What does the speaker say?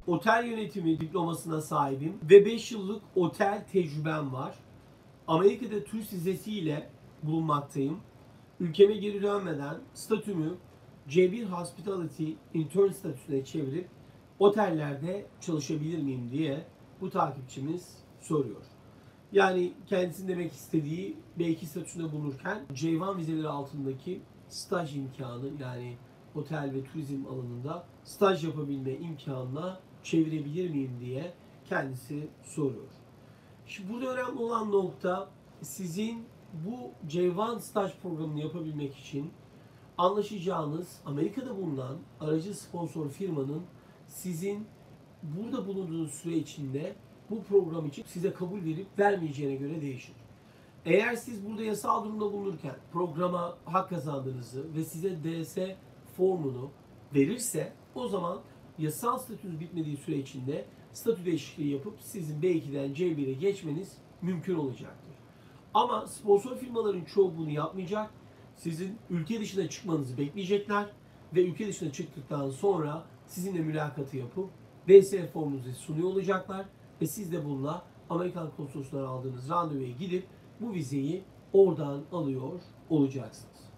Otel yönetimi diplomasına sahibim ve 5 yıllık otel tecrübem var. Amerika'da turist vizesiyle bulunmaktayım. Ülkeme geri dönmeden statümü C1 Hospitality Intern statüsüne çevirip otellerde çalışabilir miyim diye bu takipçimiz soruyor. Yani kendisinin demek istediği B2 statüsünde bulunurken C1 vizeleri altındaki staj imkanı, yani otel ve turizm alanında staj yapabilme imkanına çevirebilir miyim diye kendisi soruyor. Şimdi burada önemli olan nokta, sizin bu C1 staj programını yapabilmek için anlaşacağınız Amerika'da bulunan aracı sponsor firmanın sizin burada bulunduğunuz süre içinde bu program için size kabul verip vermeyeceğine göre değişir. Eğer siz burada yasal durumda bulunurken programa hak kazandığınızı ve size DS formunu verirse, o zaman yasal statünüz bitmediği süre içinde statü değişikliği yapıp sizin B2'den C1'e geçmeniz mümkün olacaktır. Ama sponsor firmaların çoğu bunu yapmayacak. Sizin ülke dışına çıkmanızı bekleyecekler ve ülke dışına çıktıktan sonra sizinle mülakatı yapıp DS formunuzu sunuyor olacaklar ve siz de bununla Amerikan konsolosluğundan aldığınız randevuya gidip bu vizeyi oradan alıyor olacaksınız.